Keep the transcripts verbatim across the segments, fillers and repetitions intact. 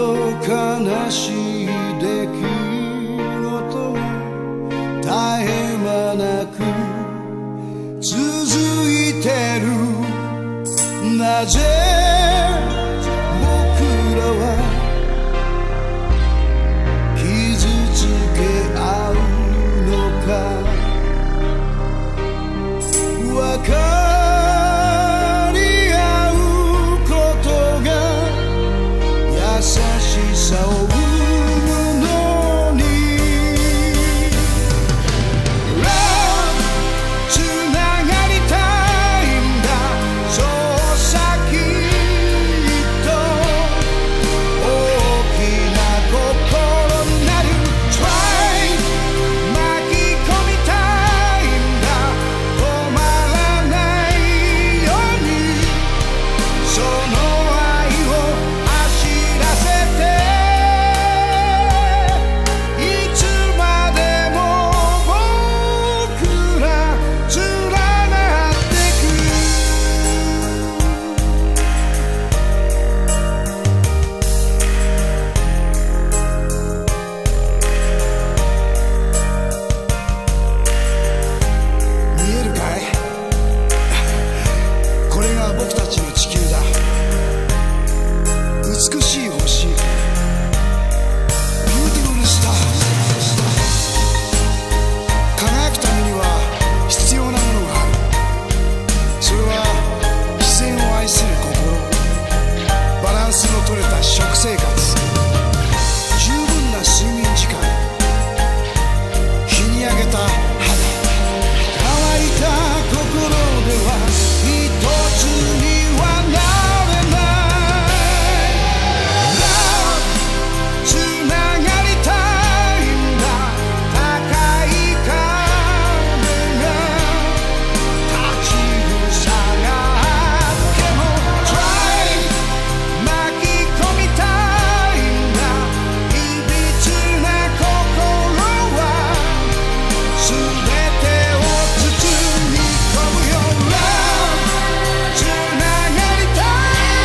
悲しい出来事が絶え間なく続いてる。なぜ僕らは傷つけ合うのか。わかり合うことが優しさを生むのに。 Love つながりたいんだ、そうさきっと大きな心になる。 Try 巻き込みたいんだ、止まらないようにその愛を走らせて。いつまでも僕ら連なってく。見えるかい？これが僕たちの地球だ。美しい星、ビューティフルスター。輝くためには必要なものがある。それは自然を愛する心、バランスの取れた食生活、十分な睡眠時間、日に焼けた肌、乾いた心では一つにはなれない。 Love つながりたいんだ、高い壁が立ちふさがっても Try 巻き込みたいんだ、いびつな心はすべてを包み込むよ。 Love つながりたい。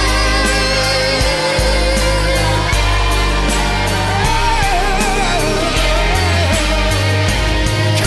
Come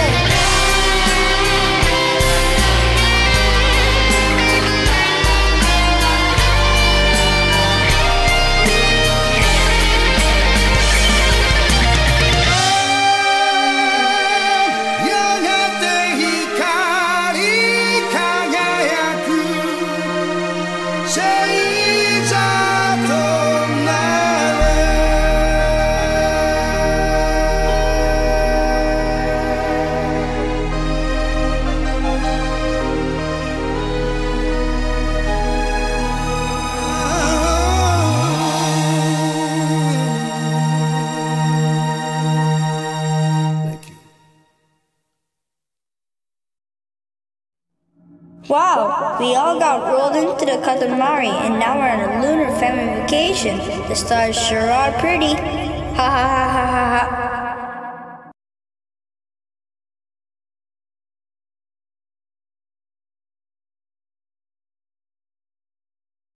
on!「やがて光り輝く星座となれ」。Thank you. Wow, we all got rolled into the Katamari and now we're on a lunar family vacation. The stars sure are pretty. Ha ha ha ha ha ha.